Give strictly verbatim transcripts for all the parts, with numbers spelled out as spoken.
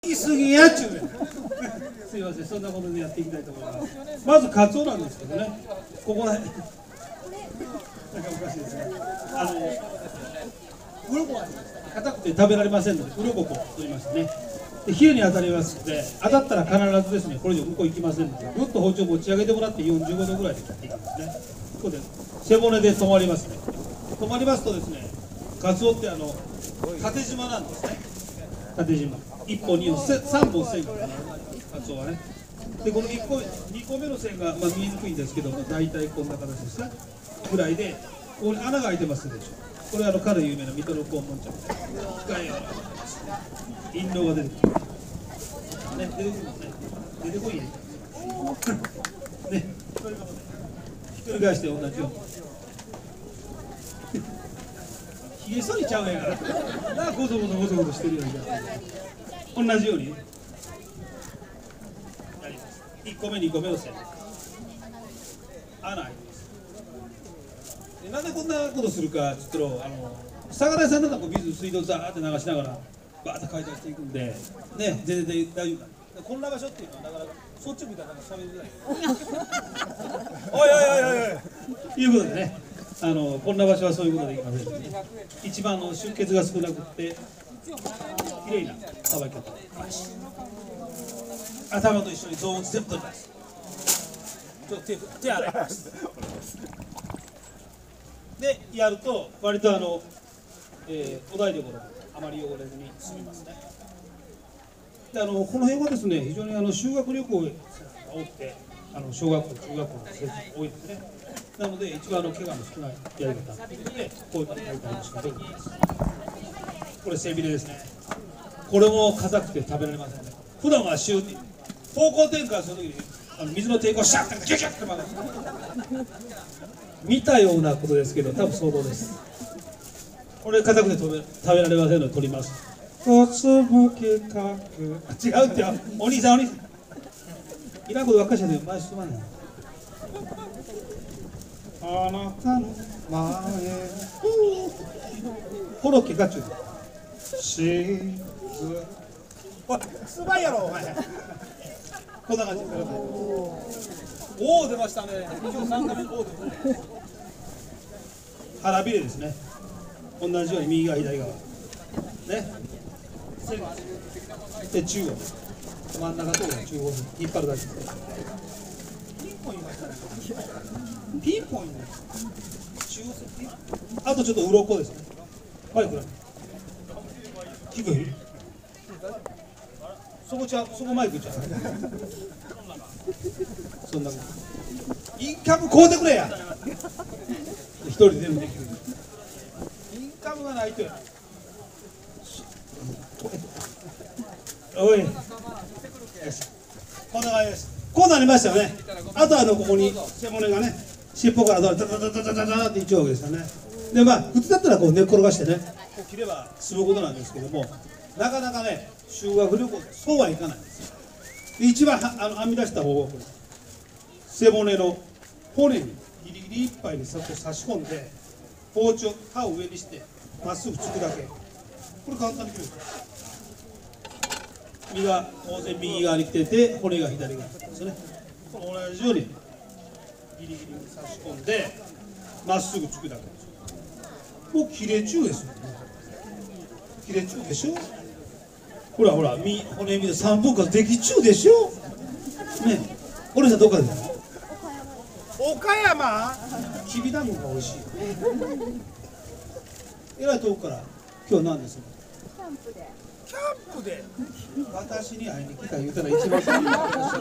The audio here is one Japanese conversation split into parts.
いすぎやっちゅうねすいません、そんなことでやっていきたいと思います。まずカツオなんですけどね、ここら辺なんかおかしいですね。あの鱗は硬くて食べられませんので、鱗と言いましてね。で、火に当たりますので、当たったら必ずですね、これ以上向こう行きませんので、ぐっと包丁持ち上げてもらってよんじゅうごどぐらいで切っていきますね。ここで背骨で止まりますね。止まりますとですね、カツオってあの縦縞なんですね。縦縞いっぽんにほんさんぼん線がカツオはね。でこのいっこにこめの線が、まあ、見えにくいんですけども、大体こんな形ですねぐらいで、ここに穴が開いてますでしょ。これはあのかの有名な水戸の黄門茶みたいな機械を印籠が出てくる、ね、出てくるんですね。出てこいねね、ひっくり返して同じようにひげ剃りちゃうやからなあ、ゴソゴソゴソゴソしてるように同じようにやります。いっこめにこめを線穴開いてます。でなんでこんなことするかって言ったら、あの魚屋さんなんかこう水水道ザーって流しながらバーッと解体していくんでね、全然大丈夫なんで、こんな場所っていうのはだからそっち向いたらなんか喋りづらいおいおいおいおいおいいうことでね、あのこんな場所はそういうことできませんので、ね、一番の出血が少なくてきれいなさばき方、頭と一緒にゾーン全部取ります。ちょっと手手洗いますでやると割とあの、えー、お台所あまり汚れずに済みますね。であのこの辺はですね、非常にあの修学旅行が多くて、あの小学校中学校の生徒が多いですね。なので一番あの怪我の少ないやり方でこういうやり方をしかできます。これ背びれですね。これも硬くて食べられませんね。普段は週に方向転換するときにあの水の抵抗をシャッてギュギュッて曲がる見たようなことですけど、多分想像です。これ硬くて食べ食べられませんので取ります。おつむけかく違うってよ、お兄さんお兄さんいらんことばっかりしてる。前進まない。あなたの前コロッケかっちゅうしずおいすばいやろお前こんな感じでおお出ましたね。にじゅうさんかいめのおおですね。腹びれですね。同じように右側左側ね、で中央真ん中と中央に引っ張るだけです。ピンポンいましたね。ピンポンいます。中央線あとちょっと鱗ですね。はい、これ低いそこちゃう、そこマイクちゃうそんなインカム買うてくれや一人で全部できる。インカムがないとやおいよし、こんな感じです。こうなりましたよね。あとはあのここに背骨がね、尻尾からダダダダダダダっていっちゃうわけですよね。でまあ普通だったらこう寝っ転がしてね、こう切れば済むことなんですけども、なかなかね修学旅行でそうはいかないんですよ。で一番あの編み出した方法はこれ、背骨の骨にギリギリいっぱいに差し込んで包丁刃を上にしてまっすぐ突くだけ。これ簡単に切るんです。身が当然右側に来てて骨が左側に来てますね。この同じようにギリギリに差し込んでまっすぐ突くだけです。もう切れ中ですよね。切れ中でしょ。ほらほら身骨身でさんぶん割でき中でしょね。お姉さんどこからですか。岡山きびだんごが美味しいえらい遠くから今日は何ですか。キャンプでキャンプで私に会いに来た言うたら一番最初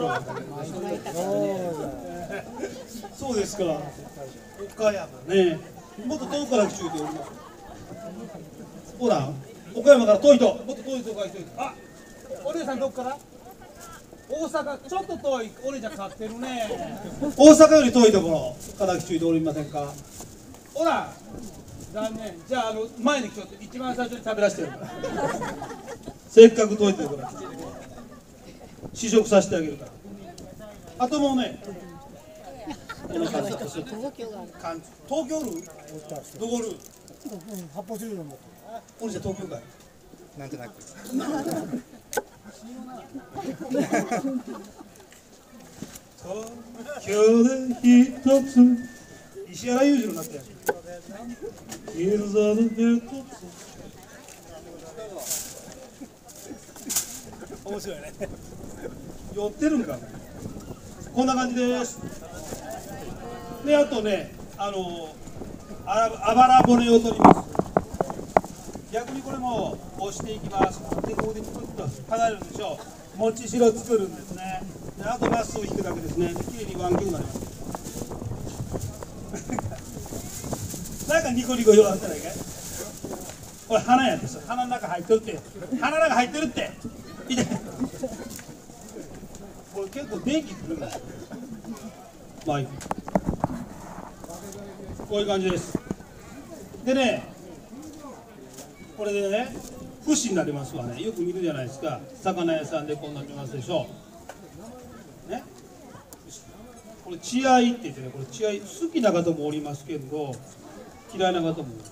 そうですか。岡山ね、もっと遠くから来ちゅうております。ほら岡山から遠いともっと遠いとこから来ちゅうて、あお姉さんどっから。大阪ちょっと遠い。お姉ちゃん買ってるね。大阪より遠いところから来ちゅうておりませんか。ほら残念。じゃあ、あの前にちょっと一番最初に食べらせてるからせっかく遠いところから試食させてあげるから。あともうね、この感じ東京おる。どこおる。発泡スチロールのお兄ちゃん東京かい。なんとなく東京で一つ石原裕次郎になったやつ。銀座で一つ。面白いね。酔ってるんか。こんな感じです。で、あとね、あのあらあばら骨を取ります。逆にこれも押していきます。で、ここでクッと離れるでしょう。もちしろ作るんですね。で、あとナスを引くだけですね。きれいに湾曲になります。なんかニコニコ弱ってないかい。これ鼻やです。鼻の中入ってるって。鼻の中入ってるって。いて。これ結構電気くるんだ。まあいい。こういう感じです。でね、これでね、節になりますわね。よく見るじゃないですか。魚屋さんでこんなにますでしょう。ね。これ血合いって言ってね、これ血合い好きな方もおりますけど、嫌いな方もどうしよ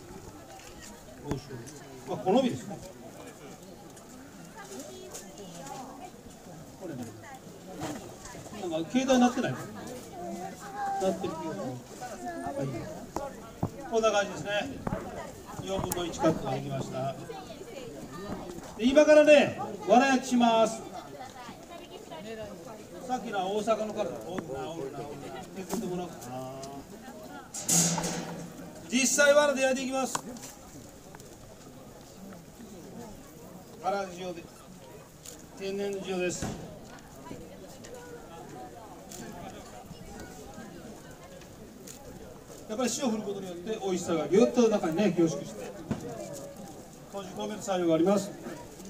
う。まあ好みですね。これね、なんか携帯になってない。なってる気がする。はい。こんな感じですね。よんぶんのいちカップができました。で今からね、わら焼きします。さっきのは大阪のからだ。おるな、おるな、おるな。手伝ってもらおうかな。実際わらで焼いていきます。わら塩で、天然の塩です。やっぱり塩を振ることによって美味しさがぎゅっと中にね凝縮して閉じ込める作用があります。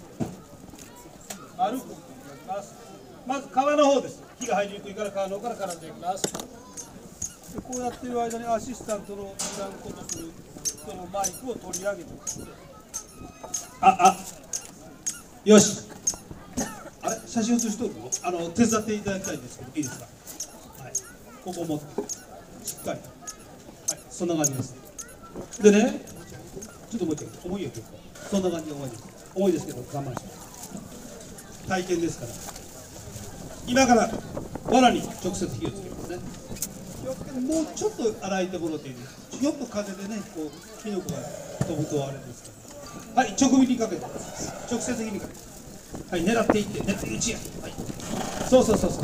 丸くます。まず皮の方です。火が入りにくいから皮の方から絡んでいきます。でこうやっている間にアシスタントのいらんことする人のマイクを取り上げてああよしあれ写真写しとるのあの手伝っていただきたいんですけどいいですか。はいここもしっかりそんな感じです。でね、ちょっともう一回、重いよ、結構。そんな感じで重いです。重いですけど、我慢して。体験ですから。今から、藁に直接火をつけますね。もうちょっと洗いてもろていいです。よく風でね、こう、火の粉が飛ぶとあれですから。はい、直火にかけて。直接火にかけて。はい、狙っていって、狙って打ちや。はい。そうそうそうそう。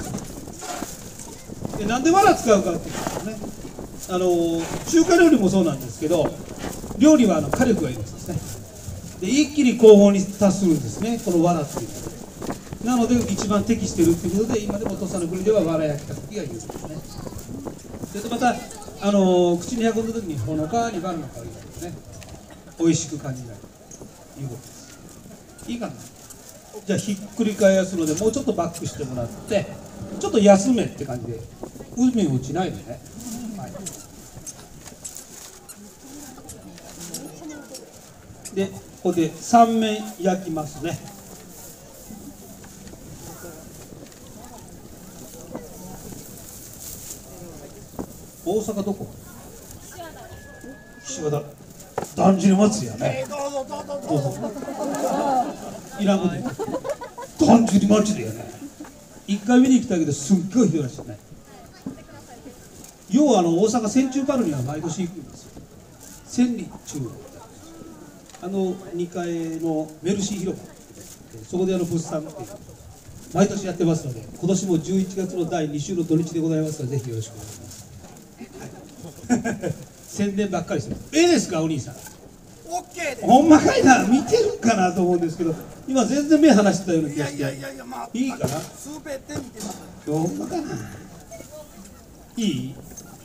で、なんで藁使うかっていうとね。あの中華料理もそうなんですけど、料理はあの火力がいるんですね。で一気に高温に達するんですね、この藁っていうのは。なので一番適しているということで、今でも土佐の国では藁焼きた時がいいんですね。それとまたあの口に運んだ時にほのかに藁の香りがですね、美味しく感じられるということです。いいかな。じゃあひっくり返すのでもうちょっとバックしてもらって、ちょっと休めって感じで、海落ちないでね。で、ここでさんめん焼きますね。大阪どこ？岸和田。だんじり祭りやね。どうぞどうぞどうぞ。いらんこと言う。だんじり祭りやね。一回見に来たけどすっごい広いらしいね。要はあの大阪千中パルには毎年行くんですよ。千里中あのにかいのメルシー広場、そこであの物産っていう毎年やってますので、今年もじゅういちがつのだいに週の土日でございますので、ぜひよろしくお願いします。はい、宣伝ばっかりしてる。ええですか、お兄さん。 オッケーです。 ほんまかいな、見てるかなと思うんですけど、今全然目離してたような気がして。 いやいやいや、まあ、 いいかな。 すべて見てます。 ほんまかな。いい。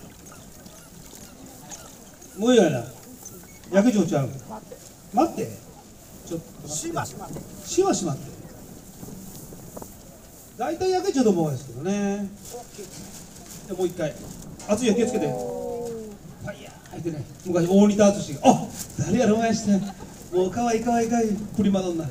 もういいやな。焼けちょうちゃう。待って。ちょっと。 しばし待って。 しばし待って。大体焼けちゃうと思うんですけどね。でもう一回。熱いよ、気をつけて。はいや、入ってね。昔大仁田敦が。あ、誰やろお前して。もう可愛い可愛い可愛いプリマドンナ。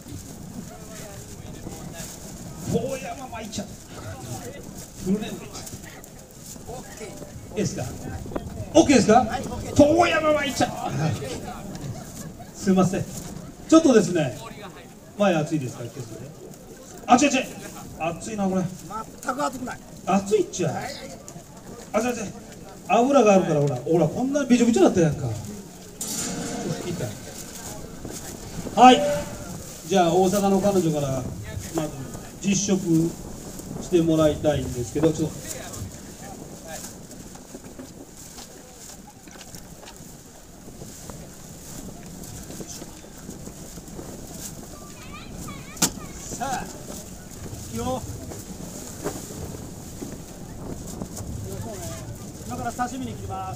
大山舞ちゃん。フルネームで。いいですか。オッケーですか。遠山舞ちゃん。すみません。ちょっとですね。前暑いですから、気をつけて。 あ、違う違う、熱いなこれ。 全く熱くない。 熱いっちゃ。あ、違う違う、油があるからほら、ほらこんなびちょびちょだったやんか。痛い。はい、じゃあ大阪の彼女からまず実食してもらいたいんですけど、ちょっとさあ、よ。今から刺身に切ります。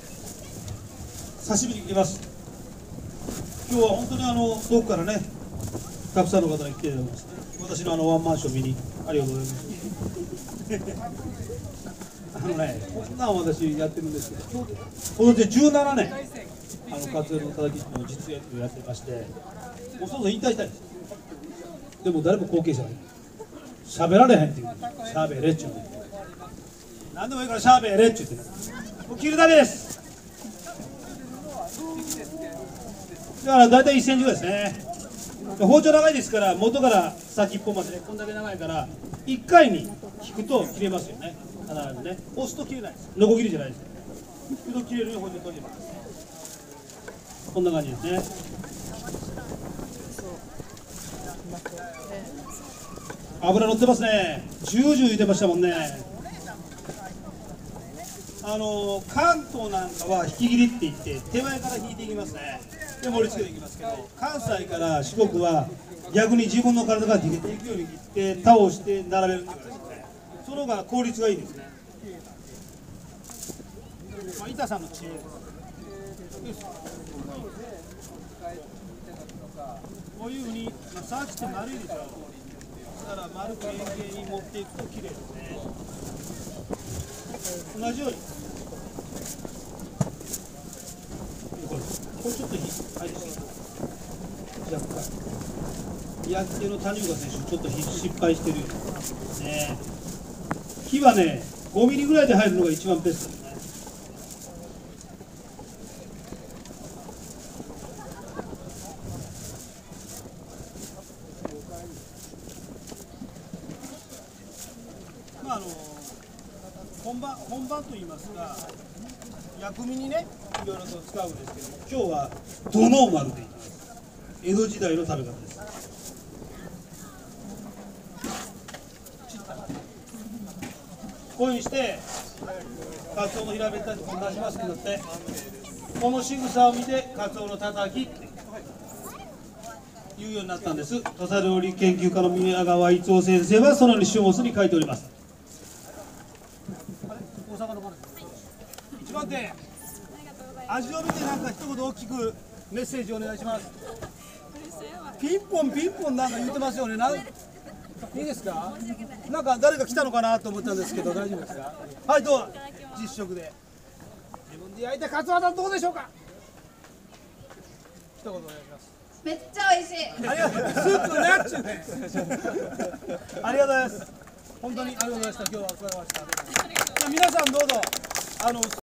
刺身に切ります。今日は本当にあの遠くからね、たくさんの方に来ていただきまして、私のあのワンマンション見にありがとうございます。あのね、こんなん私やってるんですけど、今年じゅうななねん、あのカツオのたたきの実演をやってまして、もうそろそろ引退したいんです。でも誰も後継者がいない。喋られへんっていう、喋れっちゅうね。何でもいいから喋れっちゅうてね。もう切るだけです。だから大体いっセンチぐらいですね。包丁長いですから、元から先っぽまでね、こんだけ長いからいっかいに引くと切れますよね。必ずね、押すと切れないです。ノコギリじゃないです。引くと切れるように包丁閉じます。こんな感じですね。油乗ってますね。ジュージュー言ってましたもんね。あの関東なんかは引き切りって言って手前から引いていきますね。で盛り付けていきますけど、関西から四国は逆に自分の体が逃げていくように切って倒して並べるっていうことですね。その方が効率がいいですね。まあ、板さんの知恵です。こういうふうに、まあ、サーチって丸いでしょ。だから丸く円形に持っていくと綺麗ですね。同じようにこれ、これちょっとはい、若干焼き手の谷岡選手ちょっと失敗してるよね。火はねごミリぐらいで入るのが一番ベストですね。まああの本番本番といいますか、薬味にねいろいろと使うんですけど、今日はドノーマルでいきます。江戸時代の食べ方です。こういうふうにしてカツオの平べったいとこ出しますけどって、この仕草を見てカツオのたたきって言うようになったんです。土佐料理研究家の宮川逸夫先生はそのように書物に書いております。大阪の一番手、味を見てなんか一言大きくメッセージお願いします。ピンポンピンポンなんか言ってますよね。なんいいですか？なんか誰か来たのかなと思ったんですけど大丈夫ですか？はい、どうぞ実食で自分で焼いたカツオはどうでしょうか？一言お願いします。 めっちゃ美味しい。 ありがとうございます。スープなっちゅうね。ありがとうございます。本当にありがとうございました。今日はお疲れ様でした。じゃあ皆さんどうぞあの。